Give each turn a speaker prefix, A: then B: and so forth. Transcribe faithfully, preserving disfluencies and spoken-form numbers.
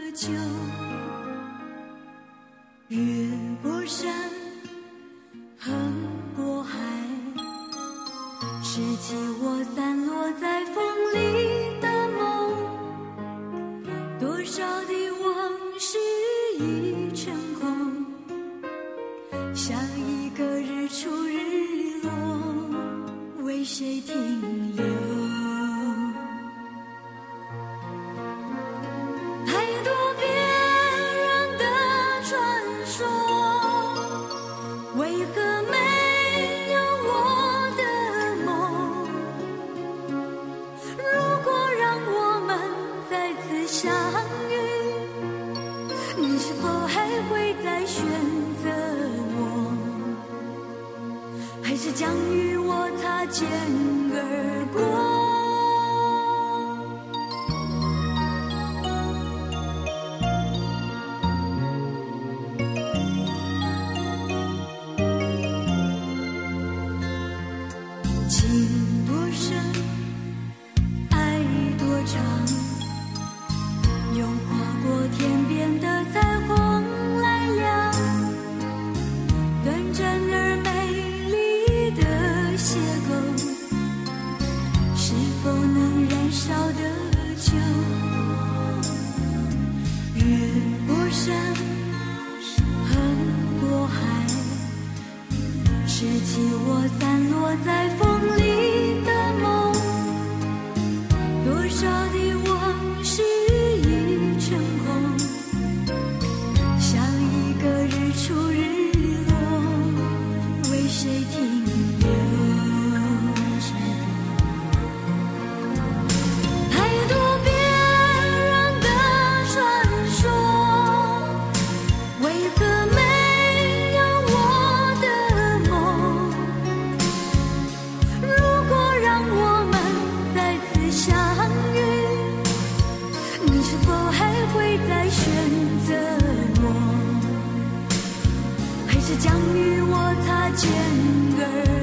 A: 酒，越过山，横过海，拾起我散落在风里的梦，多少的往事已成空，像一个日出日落，为谁停留？将与我擦肩而过，情多深，爱多长，用划过天边的彩虹来量，短暂而美邂逅，是否能燃烧得久？越过山，横过海，拾起我散落在风里的梦，多少的往事已成空，像一个日出日落，为谁停留？将与我擦肩而